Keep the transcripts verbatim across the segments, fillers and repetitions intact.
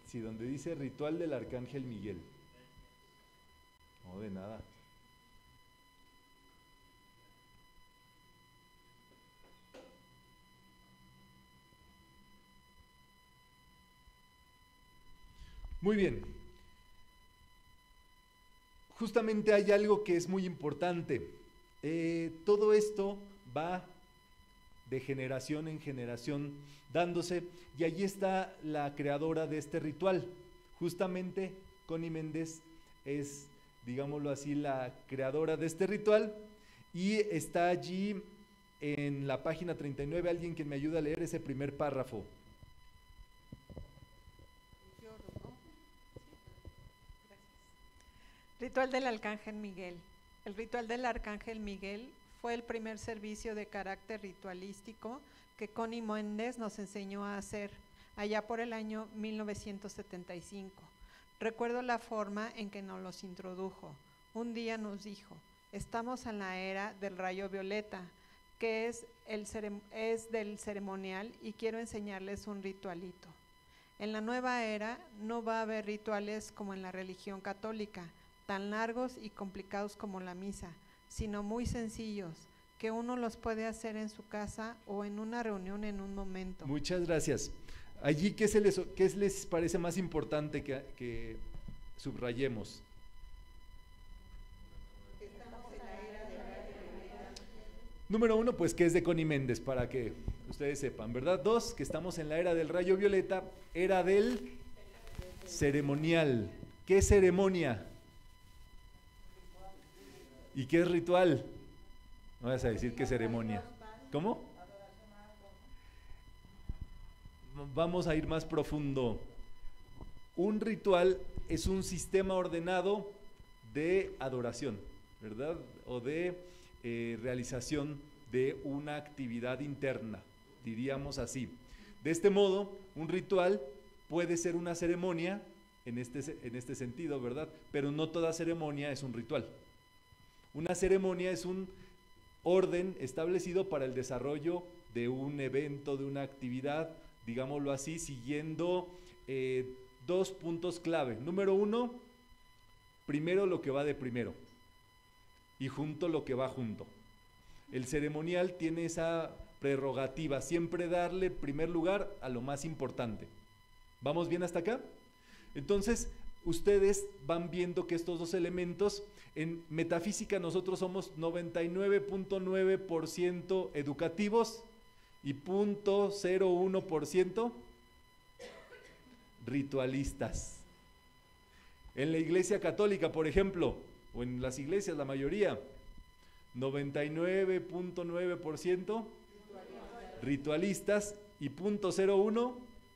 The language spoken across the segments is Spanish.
Sí, donde dice ritual del Arcángel Miguel. No, de nada. Muy bien. Justamente hay algo que es muy importante. Eh, todo esto va de generación en generación dándose, y allí está la creadora de este ritual. Justamente Connie Méndez es, digámoslo así, la creadora de este ritual, y está allí en la página treinta y nueve, alguien que me ayude a leer ese primer párrafo. Ritual del Arcángel Miguel. El ritual del Arcángel Miguel fue el primer servicio de carácter ritualístico que Connie Méndez nos enseñó a hacer allá por el año mil novecientos setenta y cinco. Recuerdo la forma en que nos los introdujo. Un día nos dijo: estamos en la era del rayo violeta, que es, el es del ceremonial, y quiero enseñarles un ritualito. En la nueva era no va a haber rituales como en la religión católica, tan largos y complicados como la misa, sino muy sencillos, que uno los puede hacer en su casa o en una reunión en un momento. Muchas gracias. Allí, ¿qué, se les, qué les parece más importante que, que subrayemos? Estamos en la era de la Número uno, pues que es de Connie Méndez, para que ustedes sepan, ¿verdad? Dos, que estamos en la era del rayo violeta, era del ceremonial. ¿Qué ceremonia? ¿Y qué es ritual? No vas a decir qué ceremonia. ¿Cómo? Vamos a ir más profundo. Un ritual es un sistema ordenado de adoración, ¿verdad? O de eh, realización de una actividad interna, diríamos así. De este modo, un ritual puede ser una ceremonia en este, en este sentido, ¿verdad? Pero no toda ceremonia es un ritual. Una ceremonia es un orden establecido para el desarrollo de un evento, de una actividad, digámoslo así, siguiendo eh, dos puntos clave. Número uno, primero lo que va de primero, y junto lo que va junto. El ceremonial tiene esa prerrogativa, siempre darle primer lugar a lo más importante. ¿Vamos bien hasta acá? Entonces, ustedes van viendo que estos dos elementos, en metafísica nosotros somos noventa y nueve punto nueve por ciento educativos y cero punto cero uno por ciento ritualistas. En la Iglesia Católica, por ejemplo, o en las iglesias, la mayoría, noventa y nueve punto nueve por ciento ritualistas y cero punto cero uno,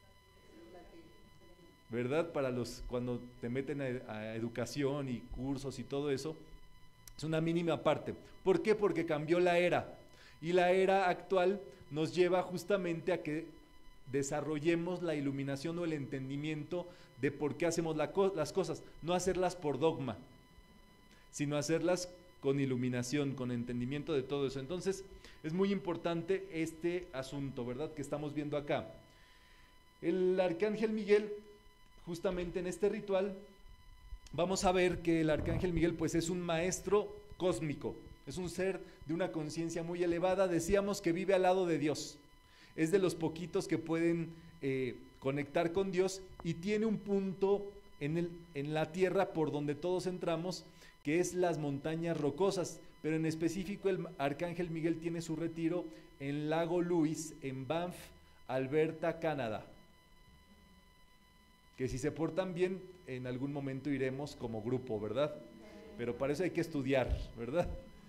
¿verdad? Para los, cuando te meten a, a educación y cursos y todo eso, es una mínima parte. ¿Por qué? Porque cambió la era, y la era actual nos lleva justamente a que desarrollemos la iluminación o el entendimiento de por qué hacemos la co las cosas, no hacerlas por dogma, sino hacerlas con iluminación, con entendimiento de todo eso. Entonces, es muy importante este asunto, ¿verdad?, que estamos viendo acá. El Arcángel Miguel, justamente en este ritual, vamos a ver que el Arcángel Miguel pues es un maestro cósmico, es un ser de una conciencia muy elevada, decíamos que vive al lado de Dios, es de los poquitos que pueden eh, conectar con Dios, y tiene un punto en, el, en la tierra por donde todos entramos, que es las montañas rocosas, pero en específico el Arcángel Miguel tiene su retiro en Lago Louise, en Banff, Alberta, Canadá. Que si se portan bien, en algún momento iremos como grupo, ¿verdad? Pero para eso hay que estudiar, ¿verdad?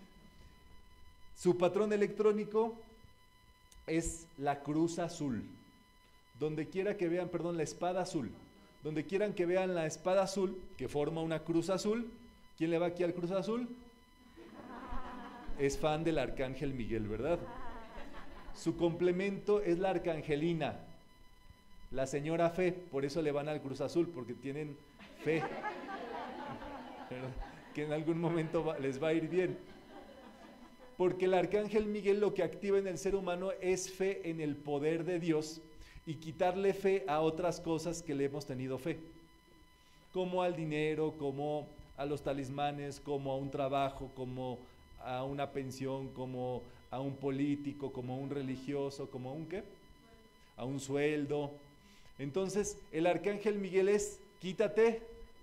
Su patrón electrónico es la cruz azul. Donde quiera que vean, perdón, la espada azul. Donde quieran que vean la espada azul, que forma una cruz azul. ¿Quién le va aquí al cruz azul? Es fan del Arcángel Miguel, ¿verdad? Su complemento es la arcangelina, la señora Fe, por eso le van al Cruz Azul, porque tienen fe, ¿verdad?, que en algún momento va, les va a ir bien. Porque el Arcángel Miguel lo que activa en el ser humano es fe en el poder de Dios y quitarle fe a otras cosas que le hemos tenido fe, como al dinero, como a los talismanes, como a un trabajo, como a una pensión, como a un político, como a un religioso, como a un ¿qué? A un sueldo. Entonces el arcángel Miguel es: quítate,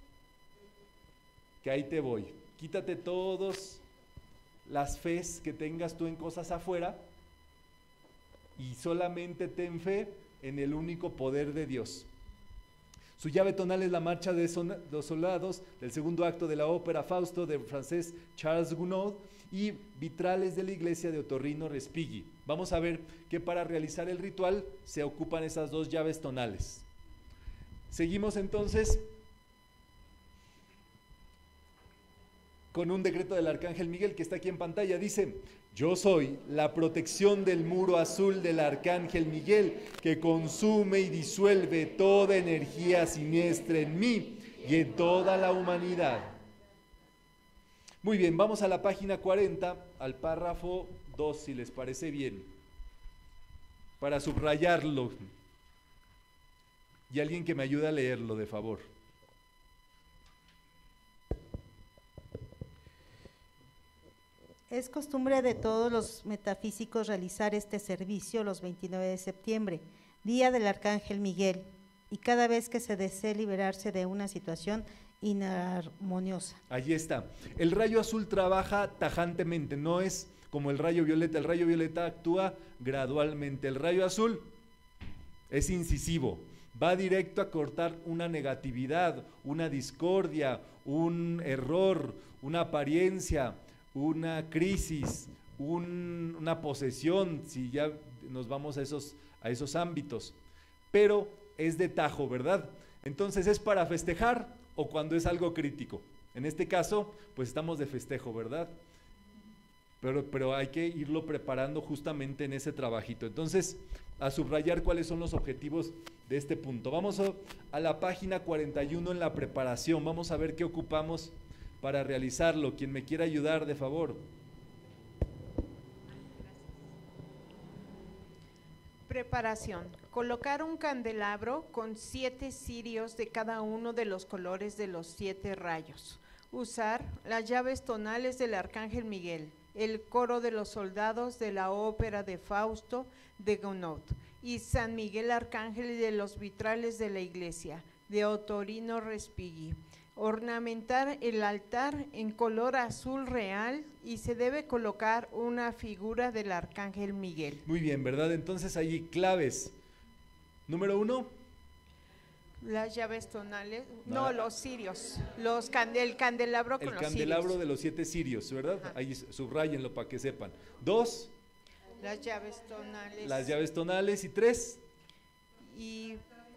que ahí te voy, quítate todas las fes que tengas tú en cosas afuera y solamente ten fe en el único poder de Dios. Su llave tonal es la marcha de los soldados del segundo acto de la ópera Fausto del francés Charles Gounod y vitrales de la iglesia de Otorrino Respighi. Vamos a ver que para realizar el ritual se ocupan esas dos llaves tonales. Seguimos entonces con un decreto del arcángel Miguel que está aquí en pantalla. Dice: yo soy la protección del muro azul del arcángel Miguel, que consume y disuelve toda energía siniestra en mí y en toda la humanidad. Muy bien, vamos a la página cuarenta, al párrafo dos, si les parece bien, para subrayarlo. Y alguien que me ayude a leerlo, de favor. Es costumbre de todos los metafísicos realizar este servicio los veintinueve de septiembre, día del Arcángel Miguel, y cada vez que se desee liberarse de una situación inarmoniosa. Allí está. El rayo azul trabaja tajantemente, no es como el rayo violeta. El rayo violeta actúa gradualmente. El rayo azul es incisivo, va directo a cortar una negatividad, una discordia, un error, una apariencia, una crisis, un, una posesión, si ya nos vamos a esos, a esos ámbitos, pero es de tajo, ¿verdad? Entonces es para festejar o cuando es algo crítico. En este caso, pues estamos de festejo, ¿verdad? Pero, pero hay que irlo preparando justamente en ese trabajito. Entonces, a subrayar cuáles son los objetivos de este punto. Vamos a, a la página cuarenta y uno en la preparación, vamos a ver qué ocupamos para realizarlo. Quien me quiera ayudar, de favor. Preparación. Colocar un candelabro con siete cirios de cada uno de los colores de los siete rayos. Usar las llaves tonales del Arcángel Miguel, el coro de los soldados de la ópera de Fausto de Gounod y San Miguel Arcángel y de los vitrales de la iglesia de Otorrino Respighi. Ornamentar el altar en color azul real y se debe colocar una figura del Arcángel Miguel. Muy bien, ¿verdad? Entonces allí claves. Número uno. Las llaves tonales, no, no los cirios, los can, el candelabro con el los candelabro cirios. de los siete cirios, ¿verdad? Ajá. Ahí subrayenlo para que sepan. Dos. Las llaves tonales. Las llaves tonales. Y tres. Y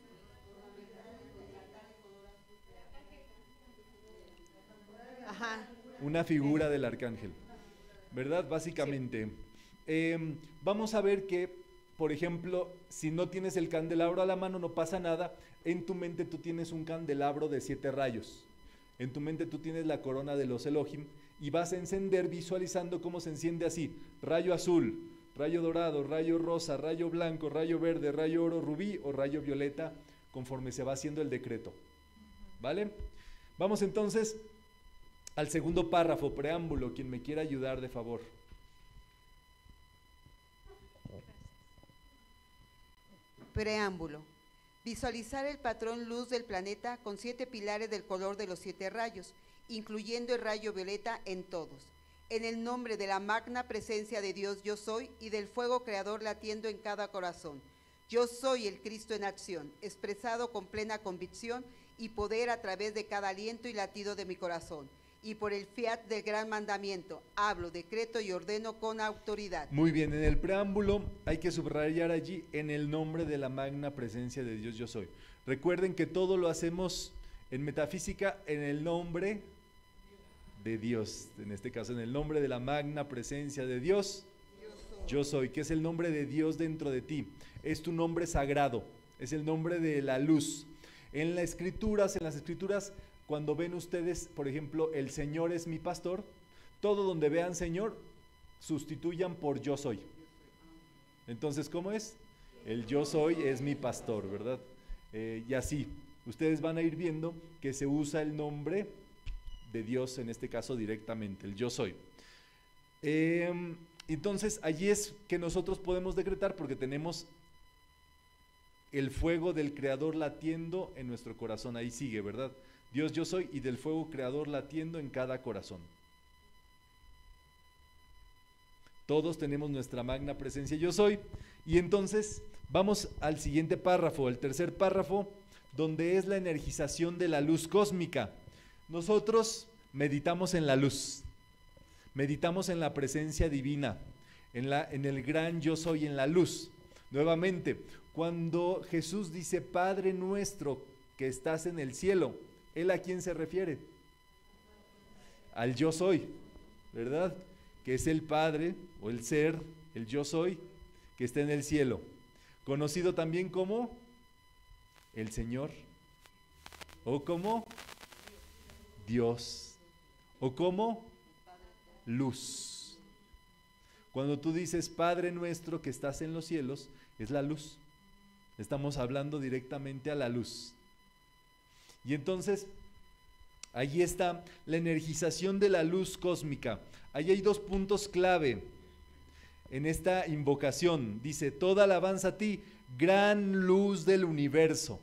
Ajá. Una figura del arcángel, ¿verdad? Básicamente. Sí. Eh, vamos a ver que, por ejemplo, si no tienes el candelabro a la mano, no pasa nada. En tu mente tú tienes un candelabro de siete rayos. En tu mente tú tienes la corona de los Elohim y vas a encender visualizando cómo se enciende así: rayo azul, rayo dorado, rayo rosa, rayo blanco, rayo verde, rayo oro rubí o rayo violeta, conforme se va haciendo el decreto. ¿Vale? Vamos entonces al segundo párrafo, preámbulo. Quien me quiera ayudar, de favor. Preámbulo. Visualizar el patrón luz del planeta con siete pilares del color de los siete rayos, incluyendo el rayo violeta en todos. En el nombre de la magna presencia de Dios yo soy y del fuego creador latiendo en cada corazón. Yo soy el Cristo en acción, expresado con plena convicción y poder a través de cada aliento y latido de mi corazón. Y por el fiat del gran mandamiento, hablo, decreto y ordeno con autoridad. Muy bien, en el preámbulo hay que subrayar allí: en el nombre de la magna presencia de Dios yo soy. Recuerden que todo lo hacemos en metafísica en el nombre de Dios, en este caso en el nombre de la magna presencia de Dios yo soy, que es el nombre de Dios dentro de ti, es tu nombre sagrado, es el nombre de la luz. En las escrituras, en las escrituras, cuando ven ustedes, por ejemplo, el Señor es mi pastor, todo donde vean Señor, sustituyan por yo soy. Entonces, ¿cómo es? El yo soy es mi pastor, ¿verdad? Eh, y así, ustedes van a ir viendo que se usa el nombre de Dios, en este caso directamente, el yo soy. Eh, entonces, allí es que nosotros podemos decretar porque tenemos el fuego del Creador latiendo en nuestro corazón, ahí sigue, ¿verdad? Dios yo soy y del fuego creador latiendo en cada corazón. Todos tenemos nuestra magna presencia yo soy. Y entonces vamos al siguiente párrafo, el tercer párrafo, donde es la energización de la luz cósmica. Nosotros meditamos en la luz, meditamos en la presencia divina, en, la, en el gran yo soy, en la luz. Nuevamente, cuando Jesús dice, Padre nuestro que estás en el cielo, ¿Él a quién se refiere? Al yo soy, ¿verdad? Que es el Padre o el ser, el yo soy, que está en el cielo. Conocido también como el Señor, o como Dios, o como luz. Cuando tú dices Padre nuestro que estás en los cielos, es la luz. Estamos hablando directamente a la luz. Y entonces, allí está la energización de la luz cósmica. Ahí hay dos puntos clave en esta invocación. Dice, toda alabanza a ti, gran luz del universo.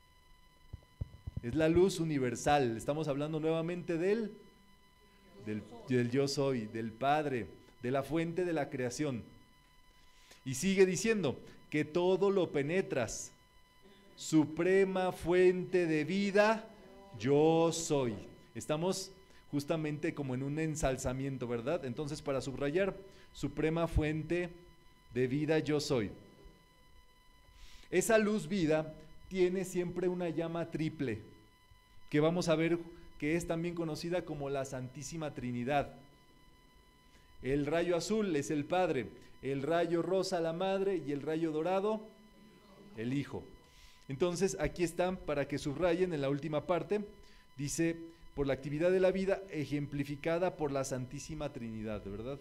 Es la luz universal. Estamos hablando nuevamente del, del, del yo soy, del Padre, de la fuente de la creación. Y sigue diciendo, que todo lo penetras. Suprema fuente de vida, yo soy. Estamos justamente como en un ensalzamiento, ¿verdad? Entonces, para subrayar, suprema fuente de vida, yo soy. Esa luz vida tiene siempre una llama triple, que vamos a ver que es también conocida como la Santísima Trinidad. El rayo azul es el Padre, el rayo rosa la Madre y el rayo dorado el Hijo. Entonces, aquí están para que subrayen en la última parte, dice, por la actividad de la vida ejemplificada por la Santísima Trinidad, ¿verdad?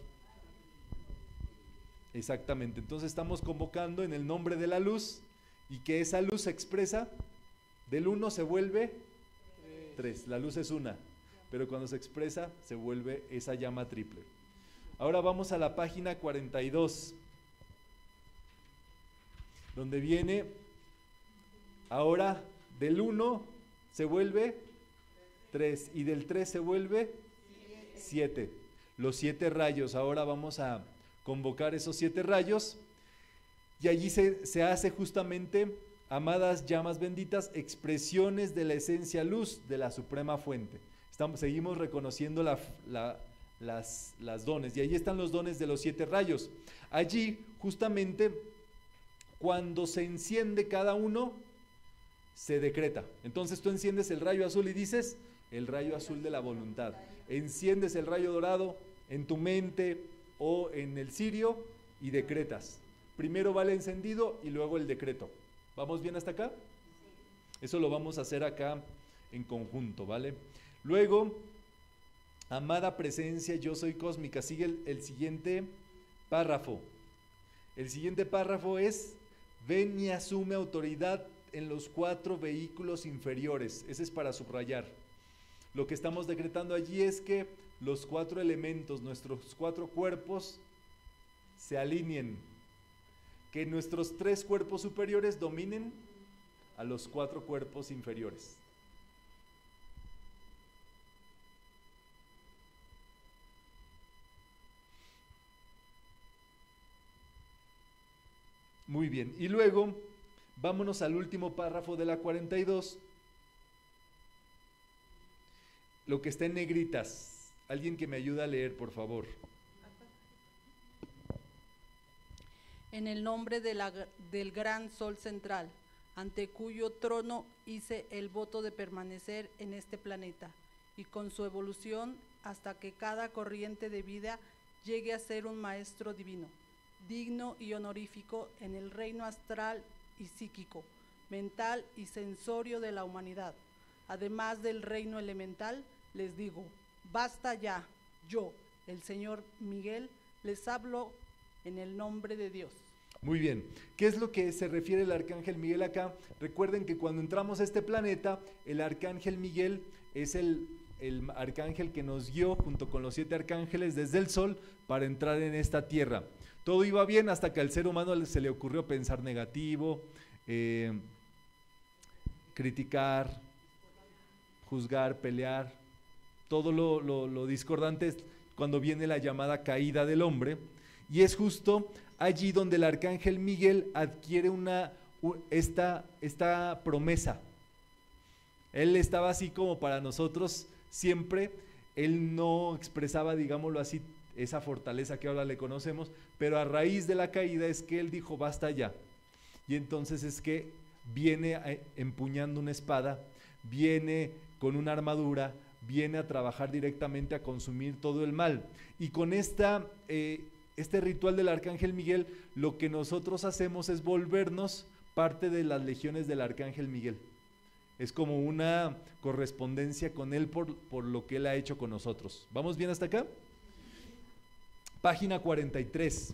Exactamente, entonces estamos convocando en el nombre de la luz y que esa luz se expresa, del uno se vuelve tres, la luz es una, pero cuando se expresa se vuelve esa llama triple. Ahora vamos a la página cuarenta y dos, donde viene... Ahora del uno se vuelve tres y del tres se vuelve siete. Los siete rayos, ahora vamos a convocar esos siete rayos y allí se, se hace justamente, amadas llamas benditas, expresiones de la esencia luz de la suprema fuente. Estamos, seguimos reconociendo la, la, las, las dones y allí están los dones de los siete rayos. Allí justamente cuando se enciende cada uno, se decreta. Entonces tú enciendes el rayo azul y dices, el rayo azul de la voluntad. Enciendes el rayo dorado en tu mente o en el cirio y decretas. Primero va el encendido y luego el decreto. ¿Vamos bien hasta acá? Eso lo vamos a hacer acá en conjunto, ¿vale? Luego, amada presencia, yo soy cósmica. Sigue el, el siguiente párrafo. El siguiente párrafo es, ven y asume autoridad en los cuatro vehículos inferiores. Ese es para subrayar. Lo que estamos decretando allí es que los cuatro elementos, nuestros cuatro cuerpos, se alineen. Que nuestros tres cuerpos superiores dominen a los cuatro cuerpos inferiores. Muy bien. Y luego vámonos al último párrafo de la cuarenta y dos, lo que está en negritas. Alguien que me ayude a leer, por favor. En el nombre de la, del gran sol central, ante cuyo trono hice el voto de permanecer en este planeta, y con su evolución hasta que cada corriente de vida llegue a ser un maestro divino, digno y honorífico en el reino astral y psíquico, mental y sensorio de la humanidad. Además del reino elemental, les digo, basta ya, yo, el señor Miguel, les hablo en el nombre de Dios. Muy bien, ¿qué es lo que se refiere el Arcángel Miguel acá? Recuerden que cuando entramos a este planeta, el Arcángel Miguel es el, el arcángel que nos guió junto con los siete arcángeles desde el Sol para entrar en esta tierra. Todo iba bien hasta que al ser humano se le ocurrió pensar negativo, eh, criticar, juzgar, pelear, todo lo, lo, lo discordante es cuando viene la llamada caída del hombre, y es justo allí donde el Arcángel Miguel adquiere una, esta, esta promesa. Él estaba así como para nosotros siempre, él no expresaba, digámoslo así, esa fortaleza que ahora le conocemos, pero a raíz de la caída es que él dijo, basta ya, y entonces es que viene empuñando una espada, viene con una armadura, viene a trabajar directamente a consumir todo el mal, y con esta... Eh, Este ritual del Arcángel Miguel, lo que nosotros hacemos es volvernos parte de las legiones del Arcángel Miguel. Es como una correspondencia con él por, por lo que él ha hecho con nosotros. ¿Vamos bien hasta acá? Página cuarenta y tres.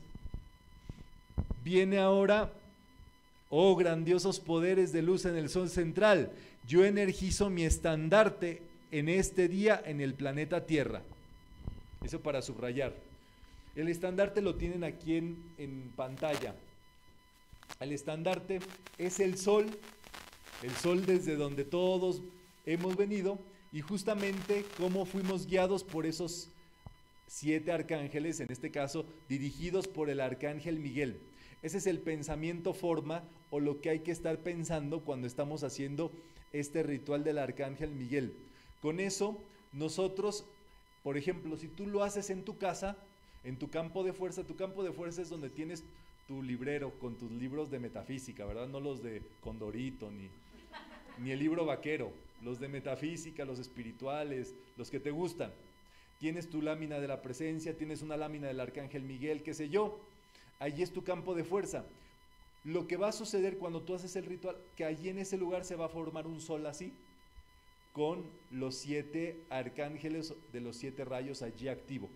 Viene ahora, oh grandiosos poderes de luz en el sol central, yo energizo mi estandarte en este día en el planeta Tierra. Eso para subrayar. El estandarte lo tienen aquí en, en pantalla. El estandarte es el sol, el sol desde donde todos hemos venido, y justamente cómo fuimos guiados por esos siete arcángeles, en este caso dirigidos por el Arcángel Miguel. Ese es el pensamiento forma o lo que hay que estar pensando cuando estamos haciendo este ritual del Arcángel Miguel. Con eso nosotros, por ejemplo, si tú lo haces en tu casa, en tu campo de fuerza, tu campo de fuerza es donde tienes tu librero con tus libros de metafísica, ¿verdad? No los de Condorito, ni, ni el libro vaquero, los de metafísica, los espirituales, los que te gustan. Tienes tu lámina de la presencia, tienes una lámina del Arcángel Miguel, qué sé yo. Allí es tu campo de fuerza. Lo que va a suceder cuando tú haces el ritual, que allí en ese lugar se va a formar un sol así, con los siete arcángeles de los siete rayos allí activo.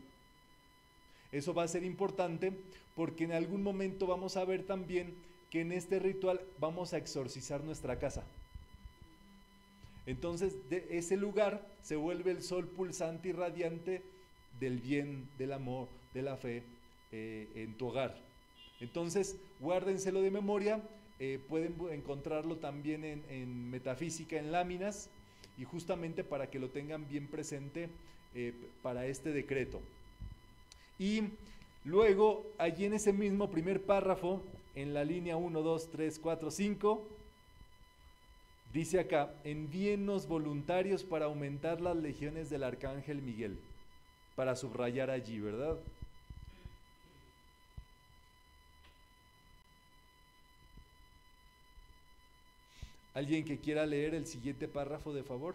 Eso va a ser importante porque en algún momento vamos a ver también que en este ritual vamos a exorcizar nuestra casa. Entonces de ese lugar se vuelve el sol pulsante y radiante del bien, del amor, de la fe eh, en tu hogar. Entonces guárdenselo de memoria, eh, pueden encontrarlo también en, en metafísica, en láminas, y justamente para que lo tengan bien presente eh, para este decreto. Y luego, allí en ese mismo primer párrafo, en la línea uno, dos, tres, cuatro, cinco, dice acá, envíennos voluntarios para aumentar las legiones del Arcángel Miguel, para subrayar allí, ¿verdad? ¿Alguien que quiera leer el siguiente párrafo, de favor?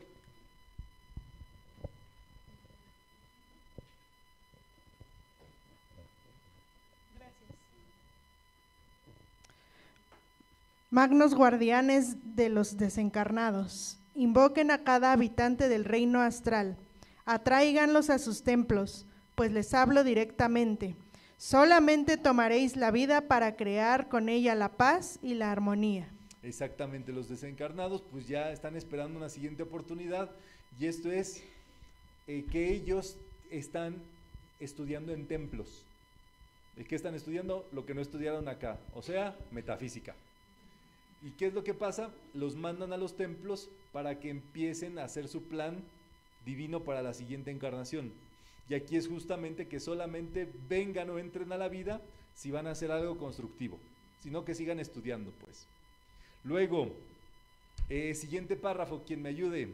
Magnos guardianes de los desencarnados, invoquen a cada habitante del reino astral, atráiganlos a sus templos, pues les hablo directamente. Solamente tomaréis la vida para crear con ella la paz y la armonía. Exactamente, los desencarnados pues ya están esperando una siguiente oportunidad, y esto es eh, que ellos están estudiando en templos. ¿Y qué están estudiando? Lo que no estudiaron acá, o sea, metafísica. ¿Y qué es lo que pasa? Los mandan a los templos para que empiecen a hacer su plan divino para la siguiente encarnación. Y aquí es justamente que solamente vengan o entren a la vida si van a hacer algo constructivo, sino que sigan estudiando, pues. Luego, eh, siguiente párrafo, quien me ayude.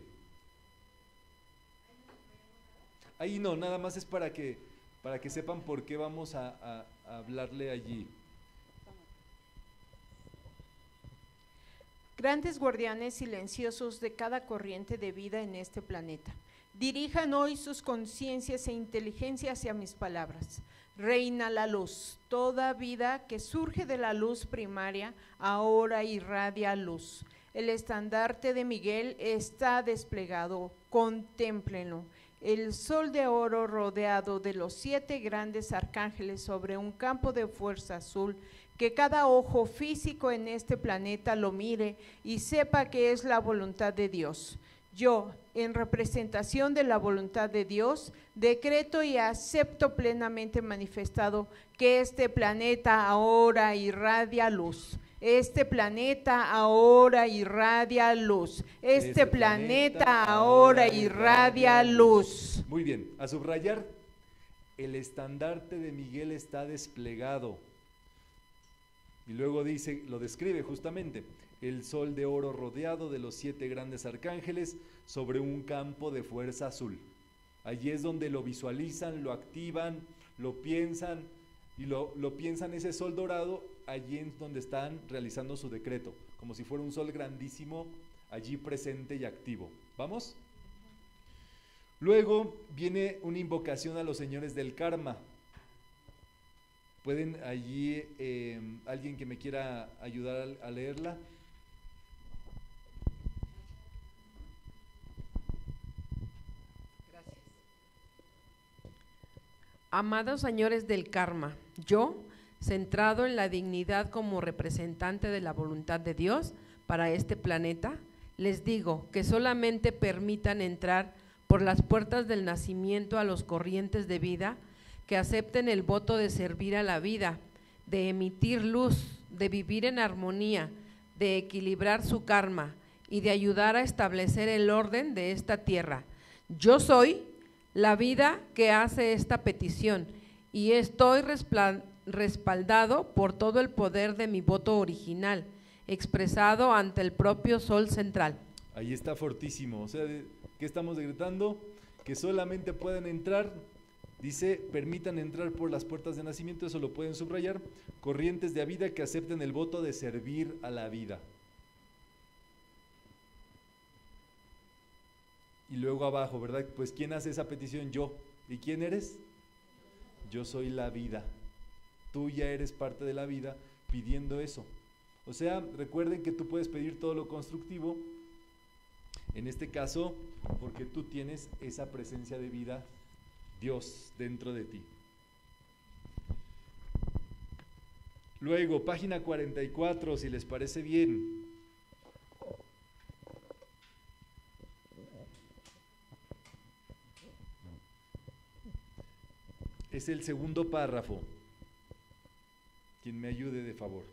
Ahí no, nada más es para que, para que sepan por qué vamos a, a, a hablarle allí. Grandes guardianes silenciosos de cada corriente de vida en este planeta, dirijan hoy sus conciencias e inteligencia hacia mis palabras. Reina la luz, toda vida que surge de la luz primaria, ahora irradia luz. El estandarte de Miguel está desplegado, contémplenlo. el sol de oro rodeado de los siete grandes arcángeles sobre un campo de fuerza azul, que cada ojo físico en este planeta lo mire y sepa que es la voluntad de Dios. Yo, en representación de la voluntad de Dios, decreto y acepto plenamente manifestado que este planeta ahora irradia luz. Este planeta ahora irradia luz. Este, este planeta, planeta ahora irradia luz. Muy bien, a subrayar, el estandarte de Miguel está desplegado. Y luego dice, lo describe justamente, el sol de oro rodeado de los siete grandes arcángeles sobre un campo de fuerza azul. Allí es donde lo visualizan, lo activan, lo piensan y lo, lo piensan ese sol dorado, allí es donde están realizando su decreto, como si fuera un sol grandísimo allí presente y activo. ¿Vamos? Luego viene una invocación a los señores del karma. ¿Pueden allí, eh, alguien que me quiera ayudar a, a leerla? Gracias. Amados señores del karma, yo, centrado en la dignidad como representante de la voluntad de Dios para este planeta, les digo que solamente permitan entrar por las puertas del nacimiento a los corrientes de vida que acepten el voto de servir a la vida, de emitir luz, de vivir en armonía, de equilibrar su karma y de ayudar a establecer el orden de esta tierra. Yo soy la vida que hace esta petición y estoy respaldado por todo el poder de mi voto original, expresado ante el propio sol central. Ahí está fortísimo, o sea, ¿qué estamos decretando? Que solamente pueden entrar. Dice, permitan entrar por las puertas de nacimiento, eso lo pueden subrayar, corrientes de vida que acepten el voto de servir a la vida. Y luego abajo, ¿verdad? Pues ¿quién hace esa petición? Yo. ¿Y quién eres? Yo soy la vida. Tú ya eres parte de la vida pidiendo eso. O sea, recuerden que tú puedes pedir todo lo constructivo, en este caso, porque tú tienes esa presencia de vida, Dios dentro de ti. Luego, página cuarenta y cuatro, si les parece bien. Es el segundo párrafo. Quien me ayude de favor.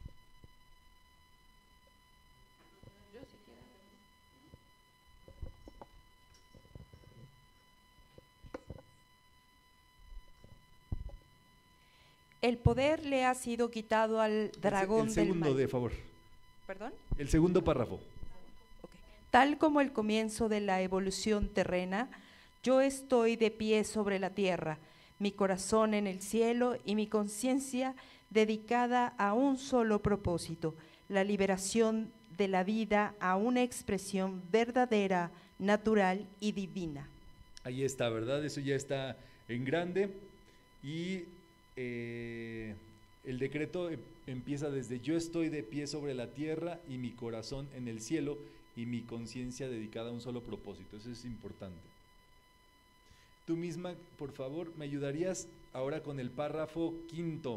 El poder le ha sido quitado al dragón el, el segundo, del mal. de favor. ¿Perdón? El segundo párrafo. Okay. Tal como el comienzo de la evolución terrena, yo estoy de pie sobre la tierra, mi corazón en el cielo y mi conciencia dedicada a un solo propósito, la liberación de la vida a una expresión verdadera, natural y divina. Ahí está, ¿verdad? Eso ya está en grande y eh, el decreto empieza desde yo estoy de pie sobre la tierra y mi corazón en el cielo y mi conciencia dedicada a un solo propósito. Eso es importante. Tú misma, por favor, me ayudarías ahora con el párrafo quinto,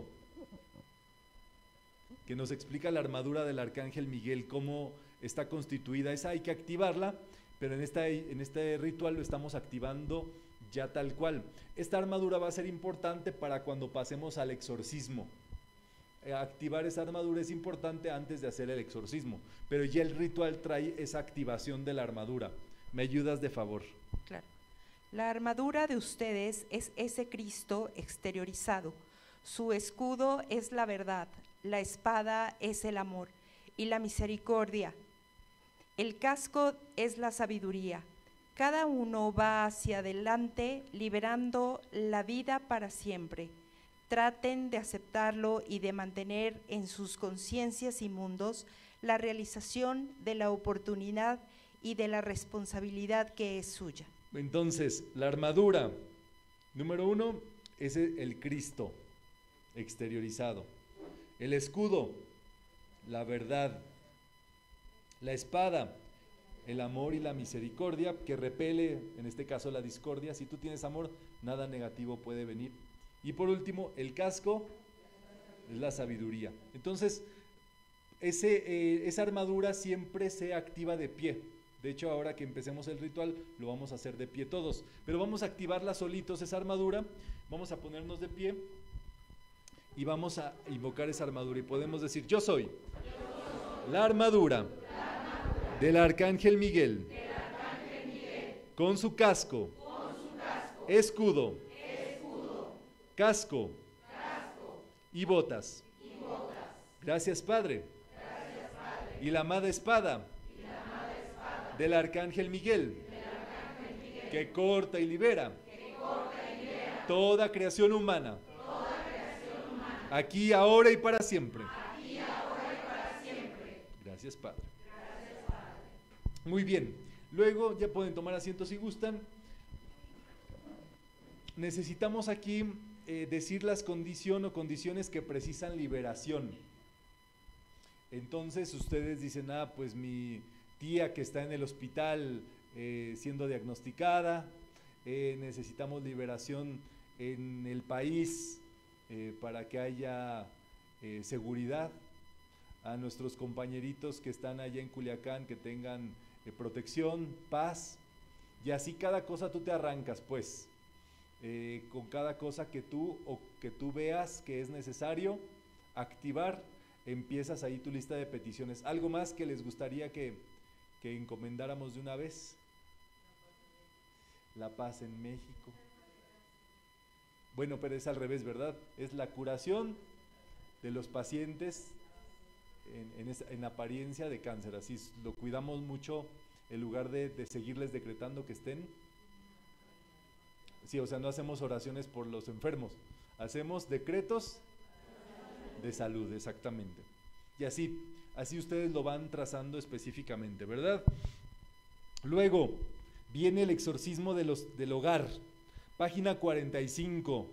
que nos explica la armadura del Arcángel Miguel, cómo está constituida. Esa hay que activarla, pero en, esta, en este ritual lo estamos activando ya tal cual. Esta armadura va a ser importante para cuando pasemos al exorcismo. Eh, activar esa armadura es importante antes de hacer el exorcismo, pero ya el ritual trae esa activación de la armadura. ¿Me ayudas de favor? Claro. La armadura de ustedes es ese Cristo exteriorizado. Su escudo es la verdad, la espada es el amor y la misericordia. El casco es la sabiduría. Cada uno va hacia adelante liberando la vida para siempre. Traten de aceptarlo y de mantener en sus conciencias y mundos la realización de la oportunidad y de la responsabilidad que es suya. Entonces, la armadura, número uno, es el Cristo exteriorizado. El escudo, la verdad. La espada, el amor y la misericordia, que repele, en este caso, la discordia. Si tú tienes amor, nada negativo puede venir. Y por último, el casco es la sabiduría. Entonces, ese, eh, esa armadura siempre se activa de pie. De hecho, ahora que empecemos el ritual, lo vamos a hacer de pie todos. Pero vamos a activarla solitos, esa armadura. Vamos a ponernos de pie y vamos a invocar esa armadura. Y podemos decir, yo soy, yo soy la armadura, la armadura del Arcángel Miguel, del Arcángel Miguel, con su casco, con su casco escudo, escudo, casco, casco y botas. Y botas. Gracias, Padre. Gracias, Padre. Y la amada espada, del Arcángel Miguel, del Arcángel Miguel, que corta y libera, que corta y libera toda, creación humana, toda creación humana, aquí, ahora y para siempre. Aquí, ahora y para siempre. Gracias, Padre. Gracias, Padre. Muy bien, luego ya pueden tomar asiento si gustan. Necesitamos aquí eh, decir las condiciones o condiciones que precisan liberación. Entonces ustedes dicen, ah, pues mi tía que está en el hospital eh, siendo diagnosticada, eh, necesitamos liberación en el país eh, para que haya eh, seguridad, a nuestros compañeritos que están allá en Culiacán que tengan eh, protección, paz, y así cada cosa tú te arrancas pues, eh, con cada cosa que tú o que tú veas que es necesario activar, empiezas ahí tu lista de peticiones. ¿Algo más que les gustaría que que encomendáramos de una vez? La paz en México. Bueno, pero es al revés, ¿verdad? Es la curación de los pacientes en, en, esa, en apariencia de cáncer. Así lo cuidamos mucho en lugar de, de seguirles decretando que estén. Sí, o sea, no hacemos oraciones por los enfermos, hacemos decretos de salud, exactamente. Y así, así ustedes lo van trazando específicamente, ¿verdad? Luego viene el exorcismo de los, del hogar, página cuarenta y cinco.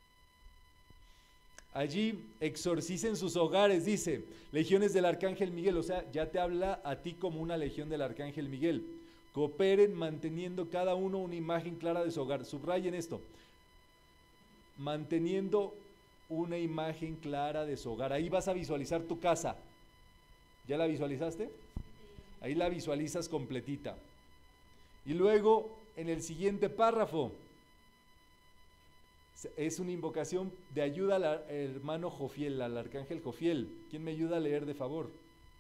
Allí exorcicen sus hogares, dice, legiones del Arcángel Miguel, o sea, ya te habla a ti como una legión del Arcángel Miguel. Cooperen manteniendo cada uno una imagen clara de su hogar. Subrayen esto, manteniendo una imagen clara de su hogar. Ahí vas a visualizar tu casa. ¿Ya la visualizaste? Ahí la visualizas completita. Y luego, en el siguiente párrafo, es una invocación de ayuda al hermano Jofiel, al arcángel Jofiel. ¿Quién me ayuda a leer de favor?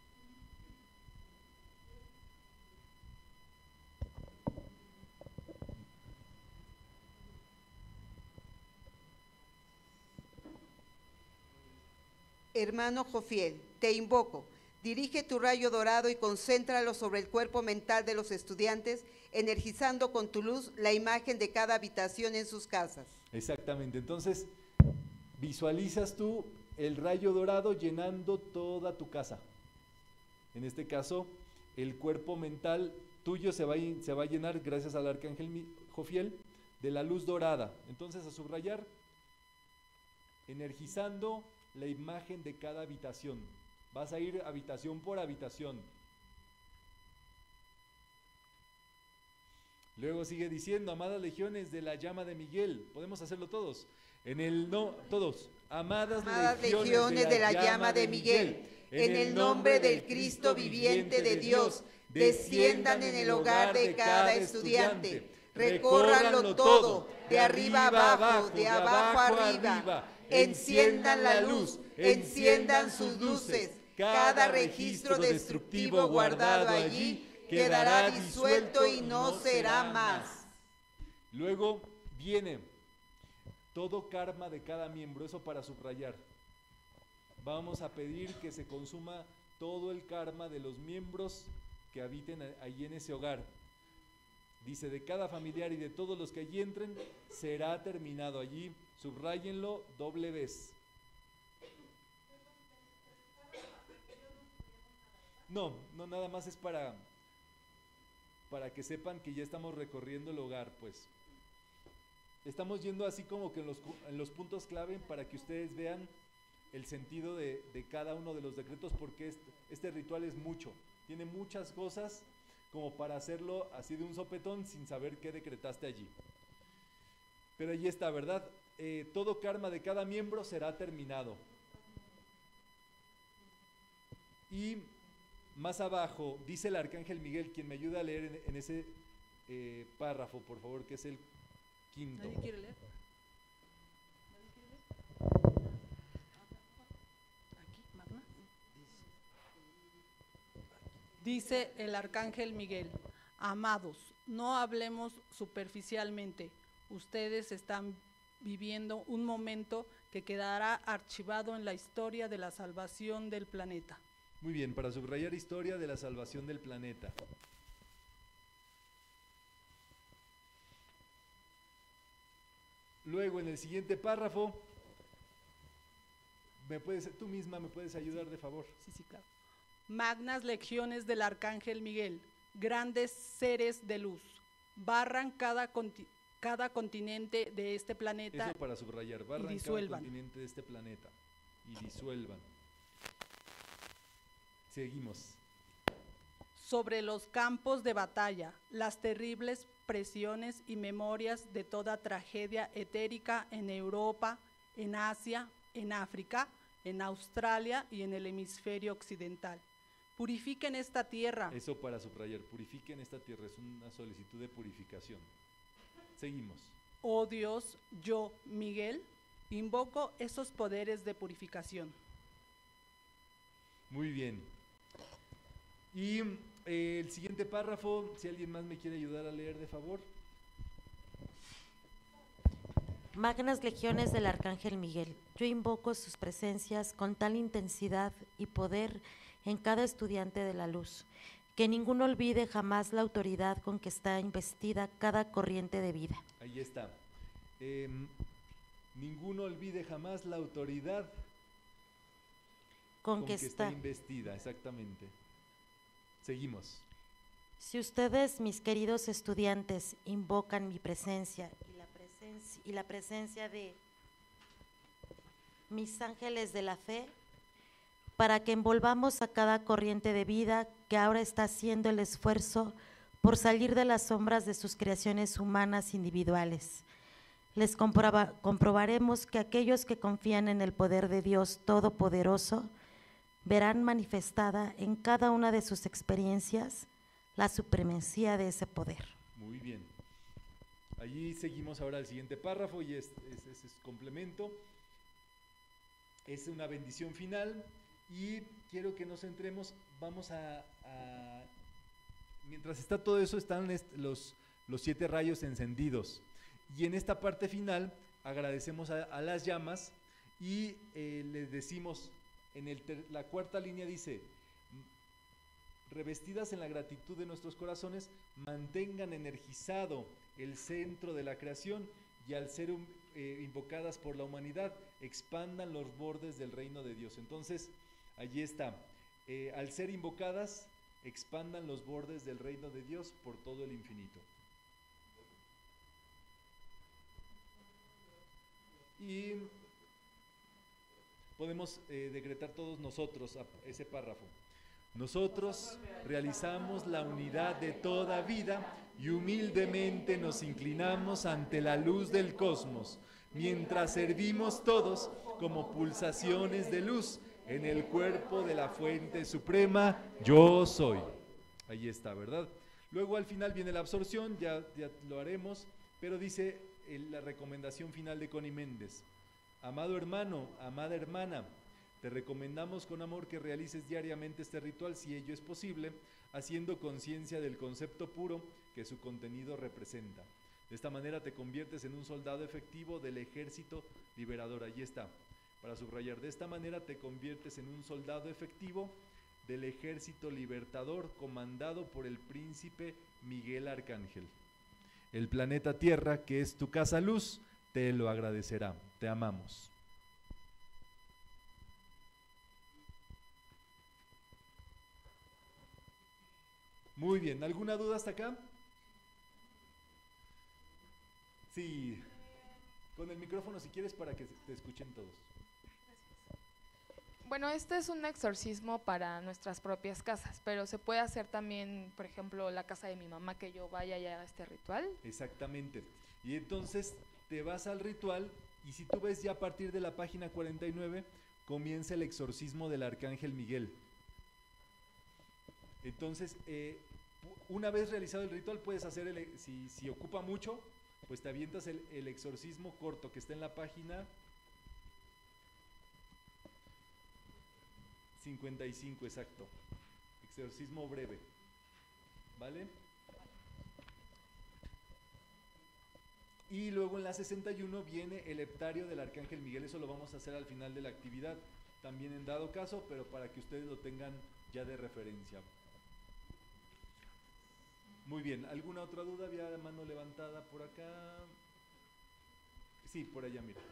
Hermano Jofiel, te invoco. Dirige tu rayo dorado y concéntralo sobre el cuerpo mental de los estudiantes, energizando con tu luz la imagen de cada habitación en sus casas. Exactamente, entonces visualizas tú el rayo dorado llenando toda tu casa. En este caso, el cuerpo mental tuyo se va a, se va a llenar, gracias al arcángel Jofiel, de la luz dorada. Entonces, a subrayar, energizando la imagen de cada habitación. Vas a ir habitación por habitación. Luego sigue diciendo, amadas legiones de la llama de Miguel. Podemos hacerlo todos. En el no, todos. Amadas, amadas legiones, legiones de la, de la llama de Miguel, Miguel, en el nombre del Cristo viviente de Dios, desciendan en el hogar de cada estudiante. Recórranlo todo, de arriba abajo, de abajo arriba. Enciendan la luz, enciendan sus luces. Cada registro destructivo guardado allí quedará disuelto y no será más. Luego viene todo karma de cada miembro, eso para subrayar. Vamos a pedir que se consuma todo el karma de los miembros que habiten allí en ese hogar. Dice, de cada familiar y de todos los que allí entren, será terminado allí. Subrayenlo doble vez. No, no, nada más es para, para que sepan que ya estamos recorriendo el hogar, pues. Estamos yendo así como que en los, en los puntos clave para que ustedes vean el sentido de, de cada uno de los decretos, porque este, este ritual es mucho, tiene muchas cosas, como para hacerlo así de un sopetón sin saber qué decretaste allí. Pero allí está, ¿verdad? Eh, todo karma de cada miembro será terminado. Y más abajo dice el Arcángel Miguel, quien me ayuda a leer en, en ese eh, párrafo, por favor, que es el quinto. ¿Nadie quiere leer? Aquí, Magna. Dice el Arcángel Miguel: amados, no hablemos superficialmente. Ustedes están viviendo un momento que quedará archivado en la historia de la salvación del planeta. Muy bien, para subrayar historia de la salvación del planeta. Luego, en el siguiente párrafo, ¿me puedes, tú misma me puedes ayudar de favor? Sí, sí, claro. Magnas legiones del Arcángel Miguel, grandes seres de luz, barran cada, conti cada continente de este planeta. Eso para subrayar, barran y cada disuelvan. continente de este planeta y disuelvan. Seguimos. Sobre los campos de batalla, las terribles presiones y memorias de toda tragedia etérica en Europa, en Asia, en África, en Australia y en el hemisferio occidental. Purifiquen esta tierra. Eso para subrayar, purifiquen esta tierra, es una solicitud de purificación. Seguimos. Oh Dios, yo, Miguel, invoco esos poderes de purificación. Muy bien. Y eh, el siguiente párrafo, si alguien más me quiere ayudar a leer de favor. Magnas legiones del Arcángel Miguel, yo invoco sus presencias con tal intensidad y poder en cada estudiante de la luz, que ninguno olvide jamás la autoridad con que está investida cada corriente de vida. Ahí está. Eh, ninguno olvide jamás la autoridad con, con que, que está. está investida, exactamente. Seguimos. Si ustedes, mis queridos estudiantes, invocan mi presencia y la presencia, y la presencia de mis ángeles de la fe, para que envolvamos a cada corriente de vida que ahora está haciendo el esfuerzo por salir de las sombras de sus creaciones humanas individuales. Les comproba, comprobaremos que aquellos que confían en el poder de Dios Todopoderoso verán manifestada en cada una de sus experiencias la supremacía de ese poder. Muy bien. Allí seguimos ahora el siguiente párrafo y es, es, es, es complemento. Es una bendición final y quiero que nos centremos, vamos a, a mientras está todo eso están los, los siete rayos encendidos y en esta parte final agradecemos a, a las llamas y eh, les decimos, en el ter, la cuarta línea dice, revestidas en la gratitud de nuestros corazones, mantengan energizado el centro de la creación y al ser um, eh, invocadas por la humanidad, expandan los bordes del reino de Dios. Entonces, allí está, eh, al ser invocadas, expandan los bordes del reino de Dios por todo el infinito. Y podemos eh, decretar todos nosotros ese párrafo. Nosotros realizamos la unidad de toda vida y humildemente nos inclinamos ante la luz del cosmos, mientras servimos todos como pulsaciones de luz en el cuerpo de la fuente suprema, yo soy. Ahí está, ¿verdad? Luego al final viene la absorción, ya, ya lo haremos, pero dice el, la recomendación final de Connie Méndez. Amado hermano, amada hermana, te recomendamos con amor que realices diariamente este ritual si ello es posible, haciendo conciencia del concepto puro que su contenido representa. De esta manera te conviertes en un soldado efectivo del ejército liberador. Allí está, para subrayar. De esta manera te conviertes en un soldado efectivo del ejército libertador comandado por el príncipe Miguel Arcángel. El planeta Tierra, que es tu casa luz, te lo agradecerá. Te amamos. Muy bien, ¿alguna duda hasta acá? Sí, con el micrófono si quieres para que te escuchen todos. Bueno, este es un exorcismo para nuestras propias casas, pero se puede hacer también, por ejemplo, la casa de mi mamá, que yo vaya ya a este ritual. Exactamente. Y entonces te vas al ritual y si tú ves ya a partir de la página cuarenta y nueve, comienza el exorcismo del Arcángel Miguel. Entonces, eh, una vez realizado el ritual, puedes hacer, el, si, si ocupa mucho, pues te avientas el, el exorcismo corto que está en la página cincuenta y cinco, exacto. Exorcismo breve. ¿Vale? Y luego en la sesenta y uno viene el heptario del Arcángel Miguel. Eso lo vamos a hacer al final de la actividad, también en dado caso, pero para que ustedes lo tengan ya de referencia. Muy bien, ¿alguna otra duda? Había mano levantada por acá. Sí, por allá, mira.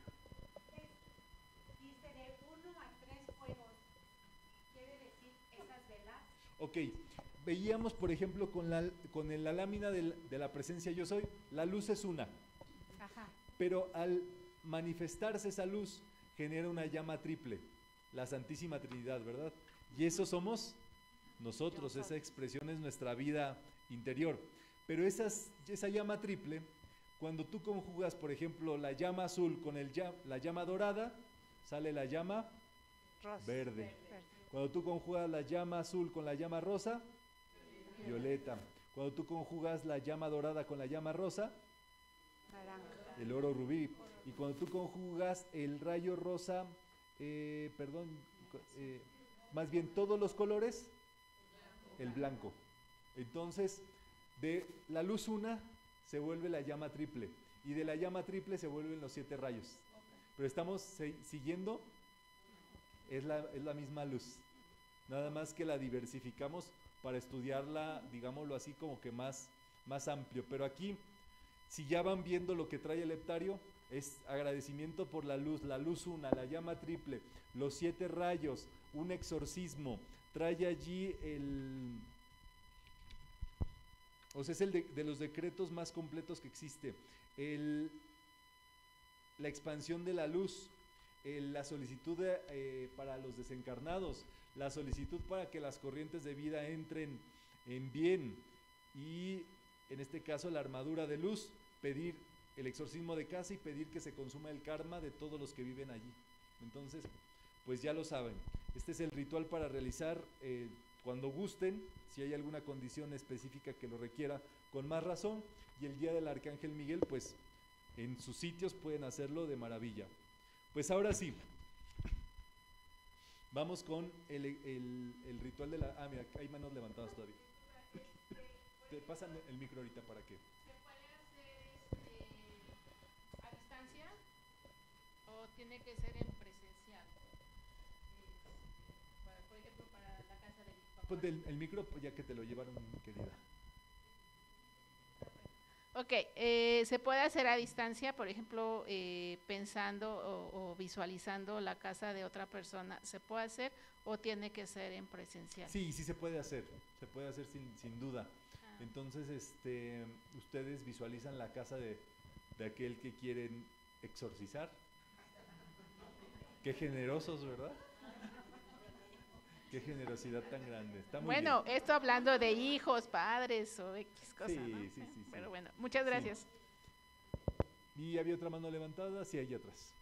Dice de uno a tres fuegos. ¿Quiere decir esas velas? Ok, veíamos por ejemplo con la, con el- la lámina del- de la presencia yo soy, la luz es una, Ajá. pero al manifestarse esa luz genera una llama triple, la Santísima Trinidad, ¿verdad? Y eso somos nosotros, esa expresión es nuestra vida interior. Pero esas, esa llama triple, cuando tú conjugas, por ejemplo, la llama azul con el, llam- la llama dorada, sale la llama Rosa. verde. Verde. Cuando tú conjugas la llama azul con la llama rosa, violeta. Cuando tú conjugas la llama dorada con la llama rosa, Naranja. el oro rubí. Y cuando tú conjugas el rayo rosa, eh, perdón, co- eh, más bien todos los colores, el blanco. Entonces, de la luz una se vuelve la llama triple. Y de la llama triple se vuelven los siete rayos. Pero estamos se- siguiendo, es la, es la misma luz. Nada más que la diversificamos para estudiarla, digámoslo así, como que más, más amplio. Pero aquí, si ya van viendo lo que trae el heptario, es agradecimiento por la luz, la luz una, la llama triple, los siete rayos, un exorcismo. Trae allí el... O sea, es el de, de los decretos más completos que existe. El, la expansión de la luz, el- la solicitud de, eh, para los desencarnados, la solicitud para que las corrientes de vida entren en bien y en este caso la armadura de luz, pedir el exorcismo de casa y pedir que se consuma el karma de todos los que viven allí. Entonces, pues ya lo saben, este es el ritual para realizar eh, cuando gusten, si hay alguna condición específica que lo requiera, con más razón, y el día del Arcángel Miguel, pues en sus sitios pueden hacerlo de maravilla. Pues ahora sí, vamos con el, el- el ritual de la... Ah, mira, hay manos levantadas todavía. Te pasan el micro ahorita para que... ¿Se puede hacer este, a distancia o tiene que ser en presencial? Este, para- por ejemplo, para la casa de mis papás. Ponte el, el micro pues, ya que te lo llevaron, querida. Ok, eh, se puede hacer a distancia, por ejemplo, eh, pensando o, o visualizando la casa de otra persona, ¿se puede hacer o tiene que ser en presencial? Sí, sí se puede hacer, se puede hacer sin, sin duda. Ah. Entonces, este, ustedes visualizan la casa de, de aquel que quieren exorcizar. Qué generosos, ¿verdad? Qué generosidad tan grande. Está muy Bueno, bien. esto hablando de hijos, padres o X cosas, Sí, ¿no? sí, sí, sí. Pero bueno, muchas Sí. gracias. ¿Y había otra mano levantada? Sí, hay atrás.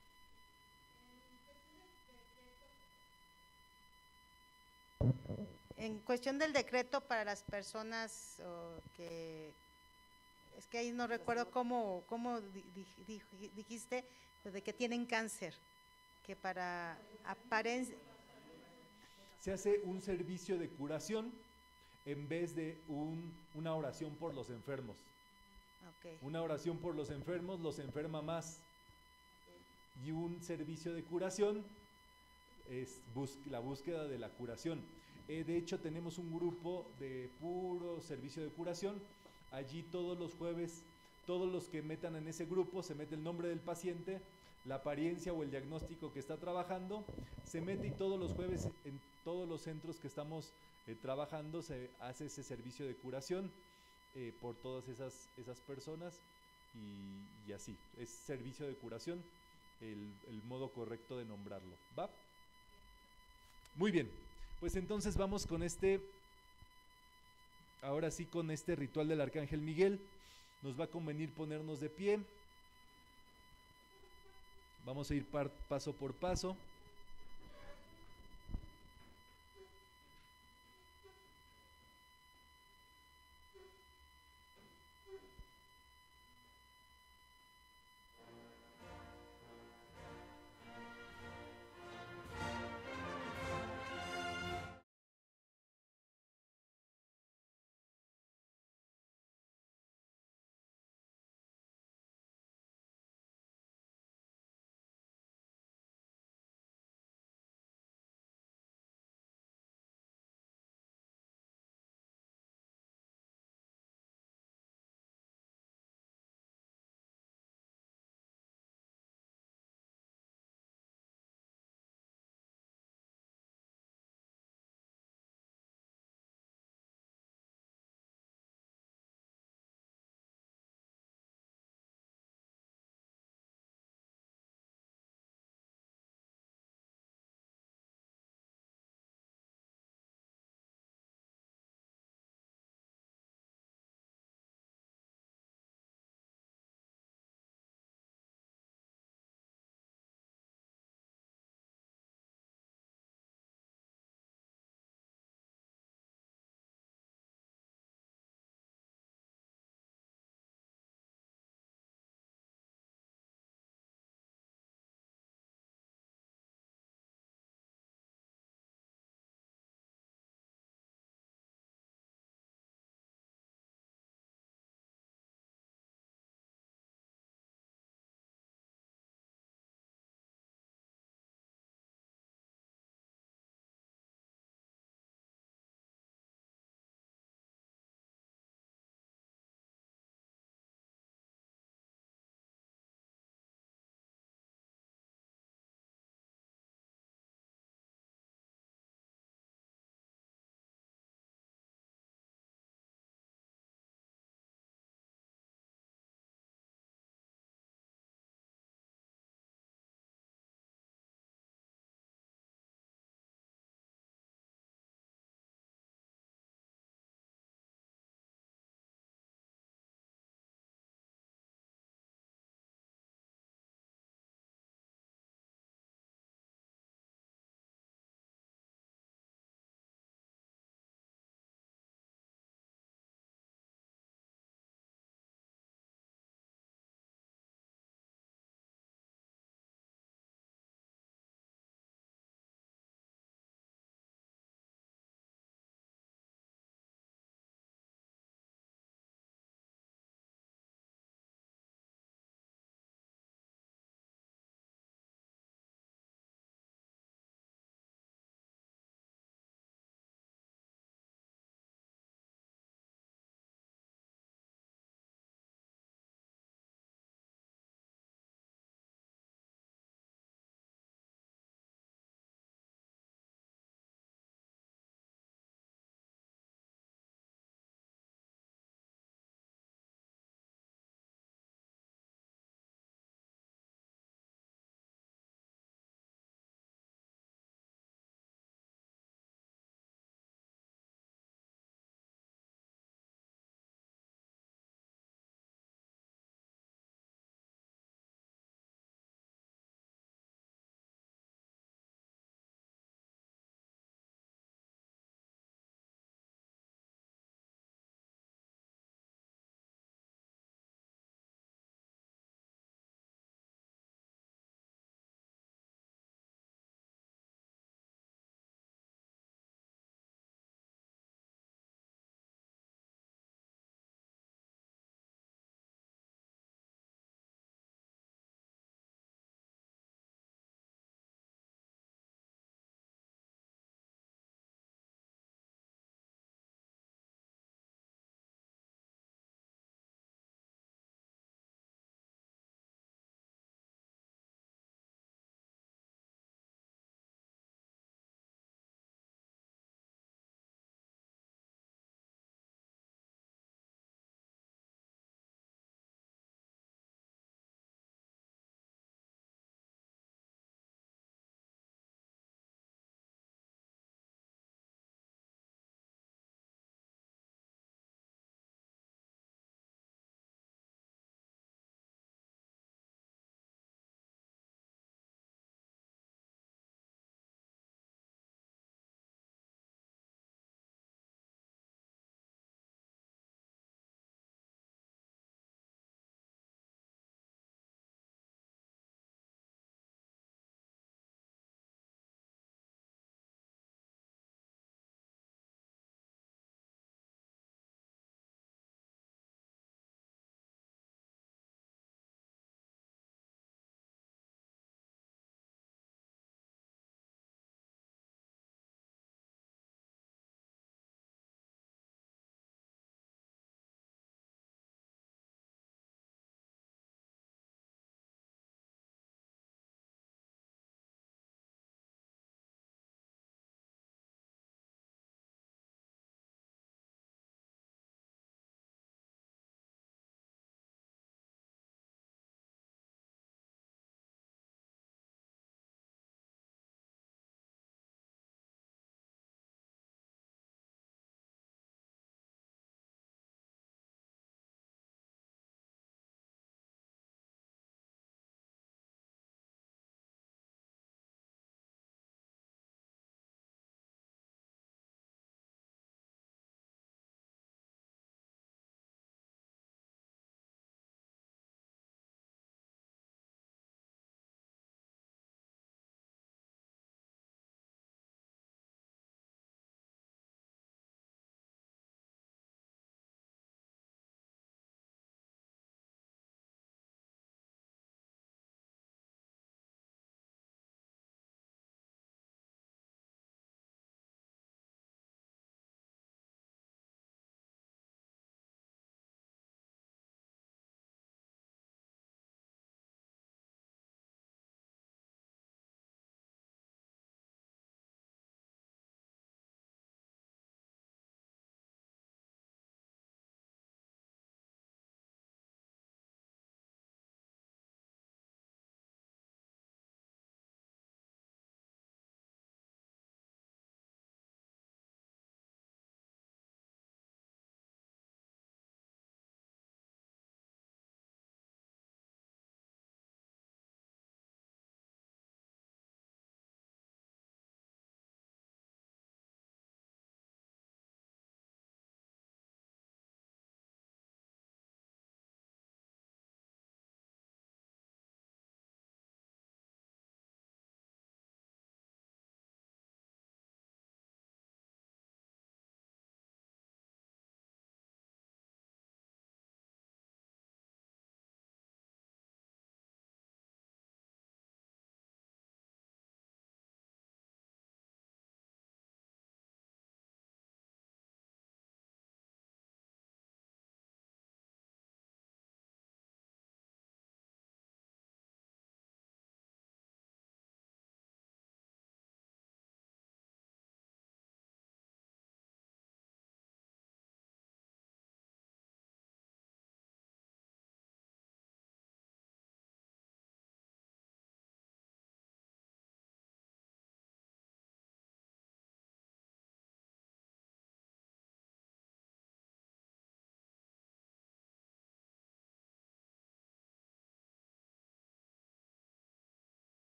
En cuestión del decreto para las personas oh, que, es que ahí no recuerdo cómo, cómo di- di- di- dijiste, de que tienen cáncer, que para apariencia, Se hace un servicio de curación en vez de un- una oración por los enfermos. ok, Una oración por los enfermos los enferma más. Y un servicio de curación es bus- la búsqueda de la curación. Eh, de hecho, tenemos un grupo de puro servicio de curación. Allí todos los jueves, todos los que metan en ese grupo, se mete el nombre del paciente, la apariencia o el diagnóstico que está trabajando, se mete y todos los jueves en todos los centros que estamos eh, trabajando se hace ese servicio de curación eh, por todas esas, esas personas y, y así, es servicio de curación el, el modo correcto de nombrarlo, ¿va? Muy bien, pues entonces vamos con este, ahora sí con este ritual del Arcángel Miguel. Nos va a convenir ponernos de pie. Vamos a ir par, paso por paso.